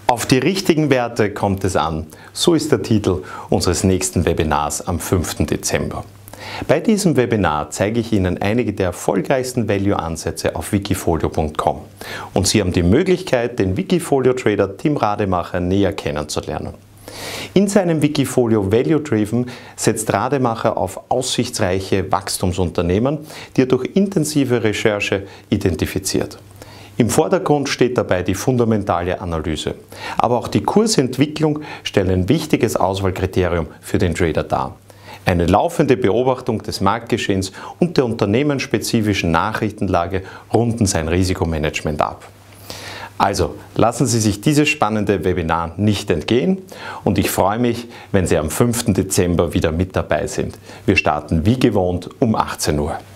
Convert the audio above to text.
Auf die richtigen Werte kommt es an. So ist der Titel unseres nächsten Webinars am 5. Dezember. Bei diesem Webinar zeige ich Ihnen einige der erfolgreichsten Value-Ansätze auf Wikifolio.com und Sie haben die Möglichkeit, den Wikifolio-Trader Tim Rademacher näher kennenzulernen. In seinem Wikifolio Value Driven setzt Rademacher auf aussichtsreiche Wachstumsunternehmen, die er durch intensive Recherche identifiziert. Im Vordergrund steht dabei die fundamentale Analyse, aber auch die Kursentwicklung stellt ein wichtiges Auswahlkriterium für den Trader dar. Eine laufende Beobachtung des Marktgeschehens und der unternehmensspezifischen Nachrichtenlage runden sein Risikomanagement ab. Also, lassen Sie sich dieses spannende Webinar nicht entgehen und ich freue mich, wenn Sie am 5. Dezember wieder mit dabei sind. Wir starten wie gewohnt um 18 Uhr.